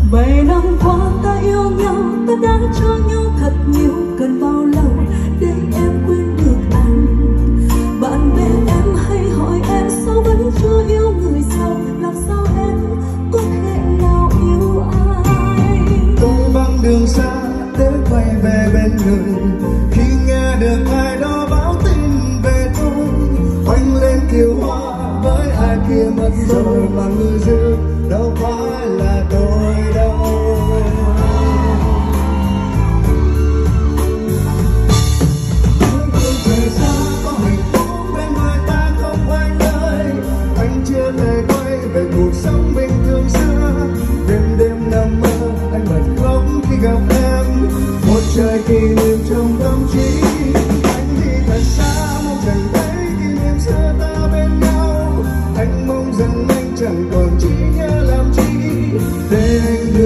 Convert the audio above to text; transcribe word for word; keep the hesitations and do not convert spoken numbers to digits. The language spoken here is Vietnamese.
Bảy năm qua ta yêu nhau, ta đã cho nhau thật nhiều, cần bao lâu để em quên được anh? Bạn bè em hay hỏi em sao vẫn chưa yêu người sau, làm sao em có thể nào yêu ai? Tôi băng đường xa để quay về bên người, khi nghe được ai đó báo tin về tôi, oanh lên kiều hoa với ai kia mất rồi, mà người giữ đâu phải là tôi đâu. Tôi về xa có hạnh phúc bên người ta không anh ơi, anh chưa thể quay về cuộc sống bình thường xưa. Đêm đêm nằm mơ anh bật khóc khi gặp em, một trời kỷ niệm trong tâm trí. Anh đi thật xa mong chẳng thấy kỷ niệm xưa ta bên nhau, anh mong rằng anh chẳng còn chỉ nhớ làm chi để anh